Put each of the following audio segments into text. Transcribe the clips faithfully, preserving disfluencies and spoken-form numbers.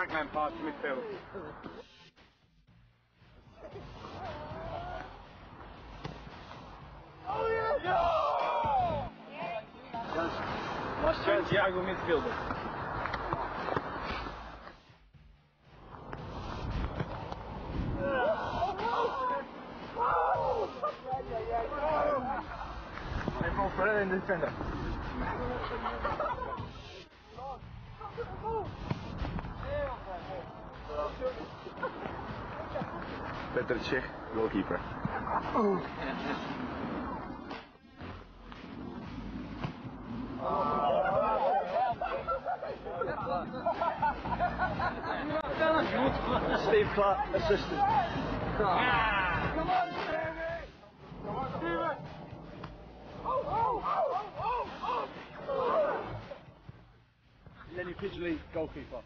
Pac-Man pass to midfield. Oh yeah! No! Nice chance, Thiago midfielder. Everyone further in the defender. Petr Cech, goalkeeper. Oh. Steve Clark, assistant. Oh. Come on, Stevie! Come on, Stevie! Oh, oh, oh, oh, oh! Lenny Pidgley, goalkeeper.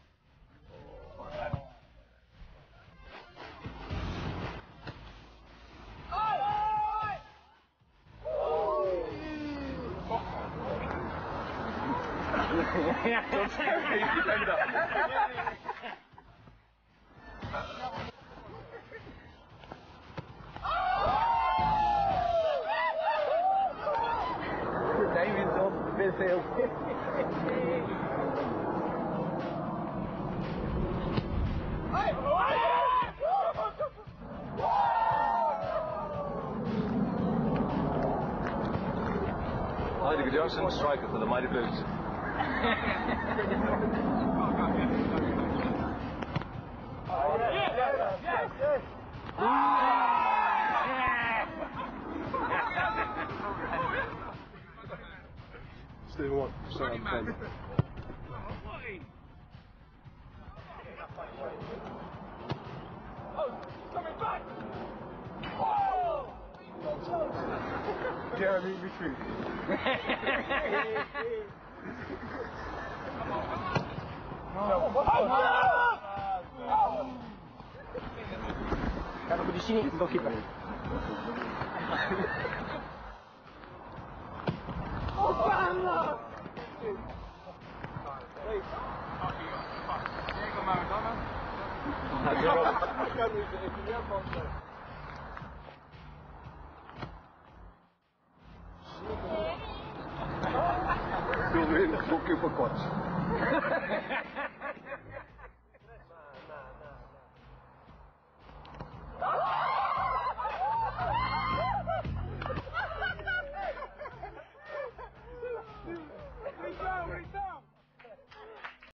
David's on midfield. Heidegger Johnson, striker for the Mighty Blues. Stephen Watt, sorry, I'm playing. Oh, coming back! Oh! Jeremy, retreat. Kalau di sini goalkeeper. Oh, Allah! Diego Maradona. Silver goalkeeper coach. Where's he down? Where's he down?